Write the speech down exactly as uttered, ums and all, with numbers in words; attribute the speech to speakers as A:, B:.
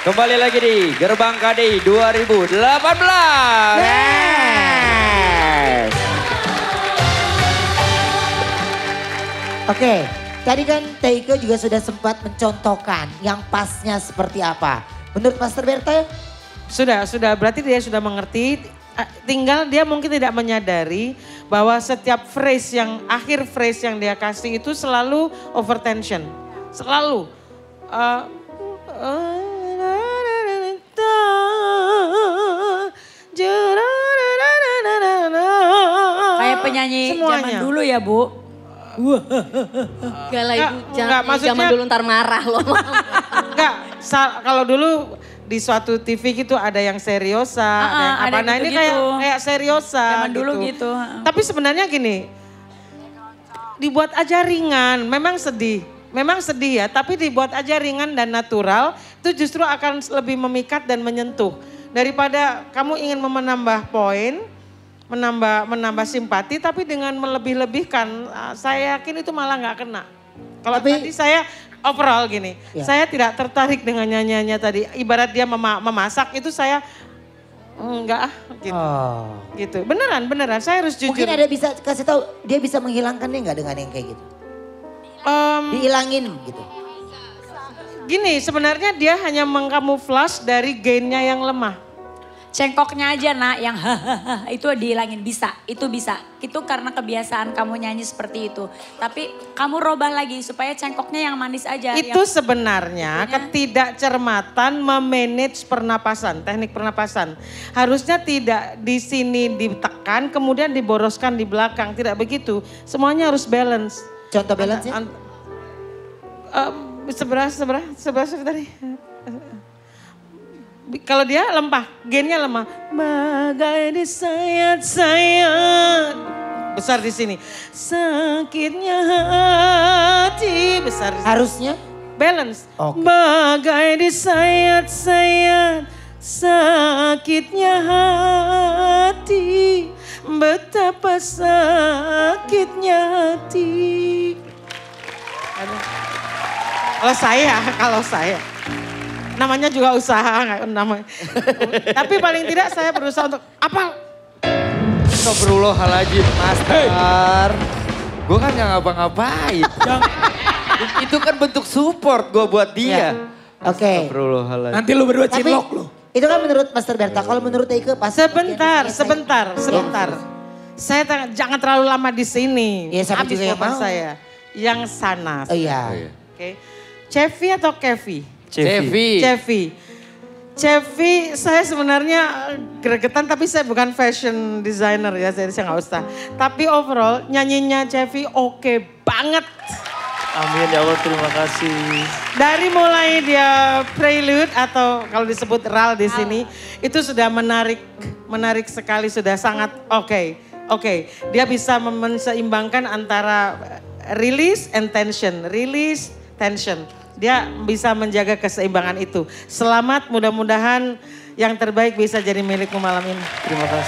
A: Kembali lagi di Gerbang K D I dua ribu delapan belas.
B: Yes. Oke, tadi kan Teike juga sudah sempat mencontohkan yang pasnya seperti apa. Menurut Master Berta?
C: Sudah, sudah. Berarti dia sudah mengerti. Tinggal dia mungkin tidak menyadari bahwa setiap phrase yang, akhir phrase yang dia kasih itu selalu overtension. Selalu. Uh,
D: Kayak penyanyi
C: semuanya.
D: Zaman dulu ya Bu.
E: Gak lah ibu,
C: Enggak, enggak, maksudnya,
E: zaman dulu ntar marah loh.
C: Enggak, kalau dulu di suatu T V gitu ada yang seriosa,
D: Uh,
C: ada yang apa.
D: ada
C: Nah ini
D: gitu-gitu.
C: kayak kayak seriosa
D: Zaman dulu gitu.
C: Tapi sebenarnya gini, dibuat aja ringan, memang sedih. Memang sedih ya, tapi dibuat aja ringan dan natural, itu justru akan lebih memikat dan menyentuh. Daripada kamu ingin menambah poin, menambah menambah simpati, tapi dengan melebih-lebihkan, saya yakin itu malah nggak kena. Kalau tadi saya overall gini, ya. Saya tidak tertarik dengan nyanyiannya tadi. Ibarat dia mema memasak itu saya enggak ah gitu.
B: Oh.
C: Gitu. Beneran, beneran. Saya harus jujur.
B: Mungkin ada bisa kasih tahu dia bisa menghilangkannya nggak dengan yang kayak gitu?
C: Um,
B: Dihilangin gitu.
C: Gini, sebenarnya dia hanya mengkamuflas dari gainnya yang lemah.
D: Cengkoknya aja nak yang hahaha itu dihilangin bisa, itu bisa. Itu karena kebiasaan kamu nyanyi seperti itu. Tapi kamu robah lagi supaya cengkoknya yang manis aja.
C: Itu
D: yang...
C: sebenarnya ketidakcermatan memanage pernapasan, teknik pernapasan. Harusnya tidak di sini ditekan kemudian diboroskan di belakang, tidak begitu. Semuanya harus balance.
B: Contoh balance ya?
C: Um, seberapa, seberapa, seberapa tadi? Kalau dia lempah, gennya lemah. Bagai disayat-sayat. Besar di sini. Sakitnya hati. Besar di sini.
B: Harusnya?
C: Balance.
B: Okay.
C: Bagai disayat-sayat. Sakitnya hati. Betapa sakitnya hati. Aduh. Kalau saya, kalau saya. Namanya juga usaha, namanya. Tapi paling tidak saya berusaha untuk apa?
A: Astagfirullahaladzim, Master. Gue kan gak ngapa-ngapain. Itu kan bentuk support gue buat dia.
B: Ya. Oke. Okay.
A: Astagfirullahaladzim.
F: Nanti lu berdua cinlok lu.
B: Itu kan menurut Master Berta. Kalau menurut Teike pas.
C: Sebentar,
B: saya,
C: sebentar,
B: saya,
C: sebentar.
B: Ya.
C: Saya jangan terlalu lama di sini.
B: Ya, sama
C: habis
B: juga yang
C: jawaban
B: mau.
C: saya. Yang sana.
B: Oh iya.
C: Oke. Okay. Cevi atau Kevi?
A: Cevi.
C: Cevi. Cevi, saya sebenarnya gregetan tapi saya bukan fashion designer ya, jadi saya nggak usah. Tapi overall nyanyinya Cevi oke banget.
G: Amin ya Allah, terima kasih.
C: Dari mulai dia prelude atau kalau disebut ral di sini, itu sudah menarik, menarik sekali, sudah sangat oke. Okay. Oke, okay. Dia bisa menseimbangkan antara release and tension, release, tension. Dia bisa menjaga keseimbangan itu. Selamat, mudah-mudahan yang terbaik bisa jadi milikmu malam ini.
G: Terima kasih.